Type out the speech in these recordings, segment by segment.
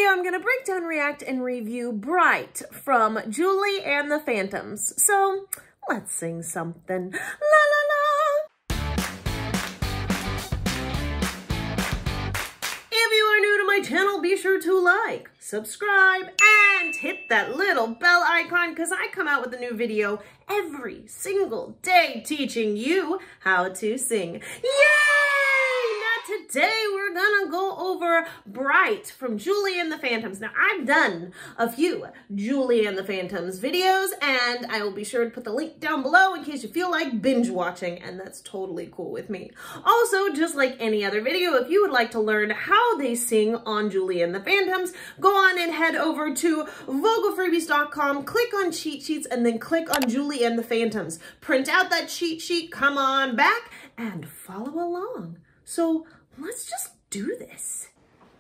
video, I'm gonna break down, react, and review Bright from Julie and the Phantoms. So let's sing something. La la la. If you are new to my channel, be sure to like, subscribe, and hit that little bell icon because I come out with a new video every single day teaching you how to sing. Yay! Today we're gonna go over Bright from Julie and the Phantoms. Now I've done a few Julie and the Phantoms videos and I will be sure to put the link down below in case you feel like binge watching, and that's totally cool with me. Also, just like any other video, if you would like to learn how they sing on Julie and the Phantoms, go on and head over to vocalfreebies.com, click on cheat sheets, and then click on Julie and the Phantoms. Print out that cheat sheet, come on back, and follow along. So let's just do this.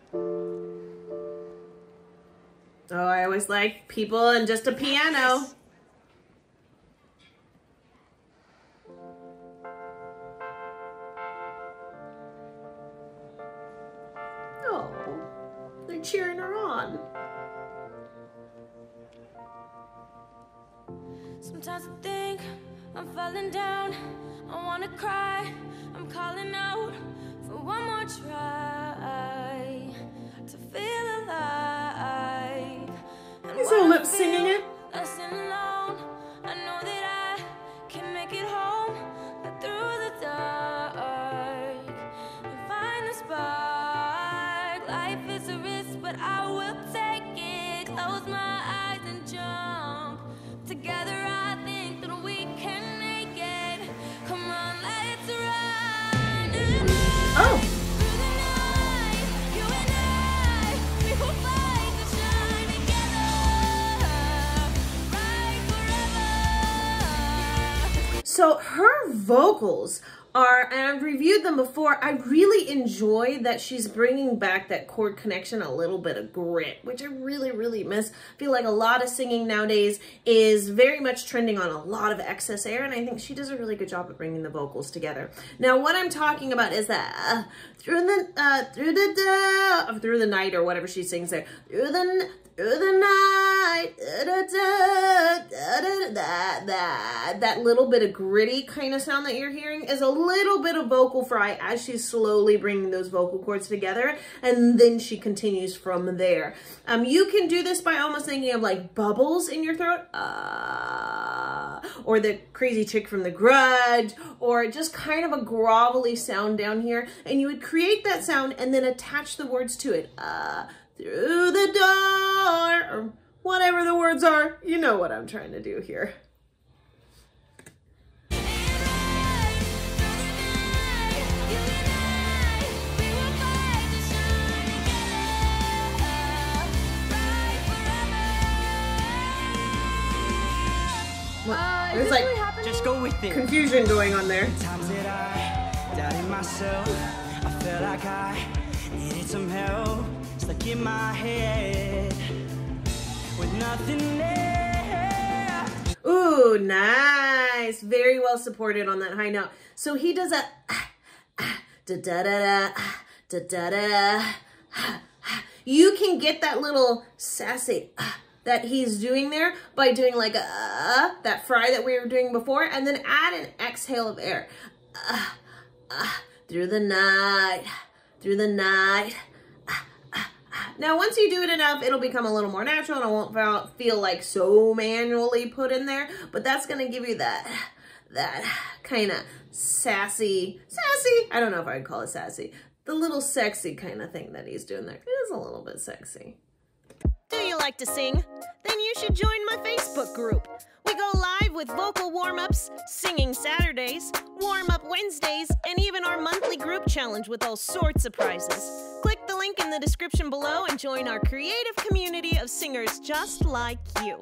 Oh, I always like people and just a piano. Oh, they're cheering her on. Sometimes I think I'm falling down. I wanna cry. I'm calling out for one more try to feel alive. He's all lip singing it. Less alone, I know that I can make it home, but through the dark and find the spark. Life is a risk, but I will take it. Close my eyes and jump. Together I think that we can make it. Come on, let's run. Oh. So her vocals are, and I've reviewed them before, I really enjoy that she's bringing back that chord connection, a little bit of grit, which I really, really miss. I feel like a lot of singing nowadays is very much trending on a lot of excess air, and I think she does a really good job of bringing the vocals together. Now, what I'm talking about is that through the night, or whatever she sings there, through the night, that little bit of gritty kind of sound that you're hearing is a little bit of vocal fry as she's slowly bringing those vocal cords together, and then she continues from there. You can do this by almost thinking of like bubbles in your throat, or the crazy chick from The Grudge, or just kind of a grovelly sound down here, and you would create that sound and then attach the words to it. Through the door, or whatever the words are. You know what I'm trying to do here. There's like just go with it. Confusion going on there. Times that I doubted myself, I felt like I needed some help. Stuck in my head with nothing there. Ooh, nice. Very well supported on that high note. So he does a da da da da da da. You can get that little sassy that he's doing there by doing like a that fry that we were doing before, and then add an exhale of air. Through the night, through the night. Now, once you do it enough, it'll become a little more natural and it won't feel like so manually put in there, but that's going to give you that kind of sassy, I don't know if I'd call it sassy, the little sexy kind of thing that he's doing there. It is a little bit sexy. Do you like to sing? Then you should join my Facebook group. We go live with vocal warm-ups, singing Saturdays, warm-up Wednesdays, and even our monthly group challenge with all sorts of prizes. Click the link in the description below and join our creative community of singers just like you.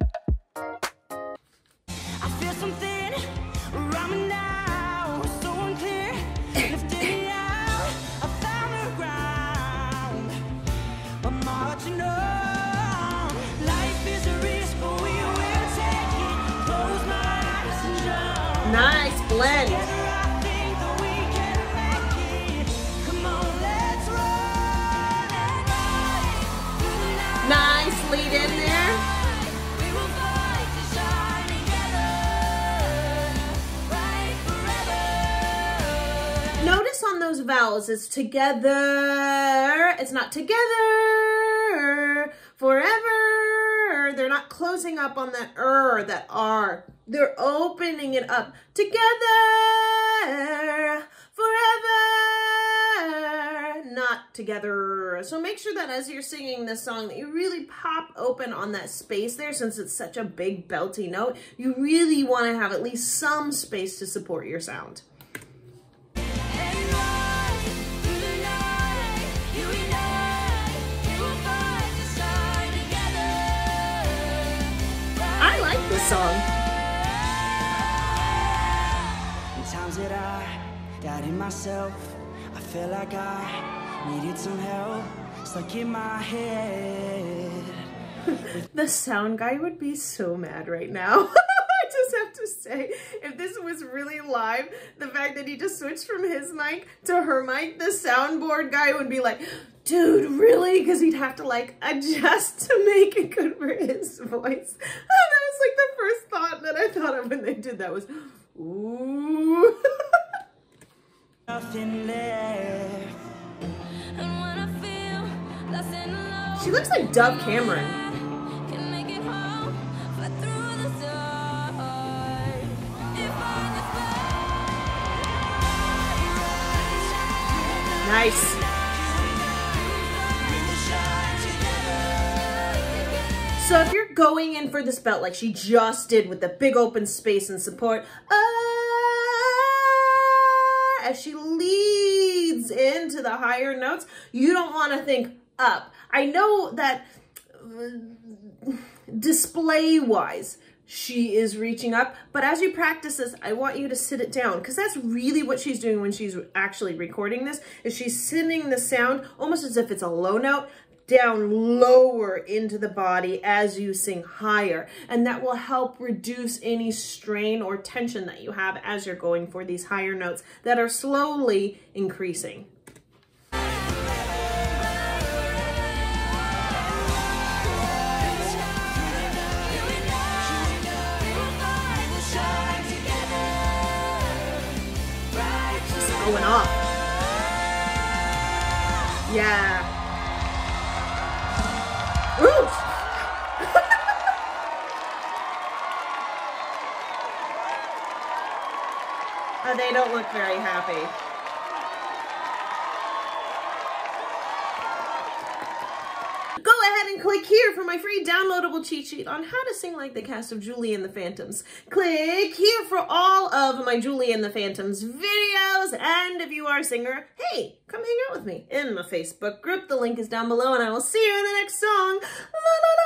I feel something around me now, so unclear. Lifted me out, I found the ground. I'm marching on. Life is a risk, but we will take it. Close my eyes and jump. Nice blend. Together I think that we can make it. Come on, let's run and ride through the night. those vowels. It's together. It's not together forever. They're not closing up on that that R. They're opening it up. Together forever. Not together. So make sure that as you're singing this song that you really pop open on that space there, since it's such a big belty note. You really want to have at least some space to support your sound. I like this song. In times that I doubted myself, I felt like I needed some help, stuck in my head. The sound guy would be so mad right now. I just have to say, if this was really live, the fact that he just switched from his mic to her mic, the soundboard guy would be like, dude, really? Because he'd have to like adjust to make it good for his voice. And that was like the first thought that I thought of when they did that was, ooh. Nothing left. And when I feel lost and alone, She looks like Dove Cameron. can make it home, fly through the dark. If I Nice. So if you're going in for this belt like she just did with the big open space and support, as she leads into the higher notes, you don't want to think up. I know that display-wise, she is reaching up, but as you practice this, I want you to sit it down, because that's really what she's doing when she's actually recording this, is she's sending the sound almost as if it's a low note down lower into the body as you sing higher, and that will help reduce any strain or tension that you have as you're going for these higher notes that are slowly increasing. She's going off. Yeah. Ooh. They don't look very happy. Go ahead and click here for my free downloadable cheat sheet on how to sing like the cast of Julie and the Phantoms. Click here for all of my Julie and the Phantoms videos. And if you are a singer, hey, come hang out with me in my Facebook group. The link is down below, and I will see you in the next song. La, la, la.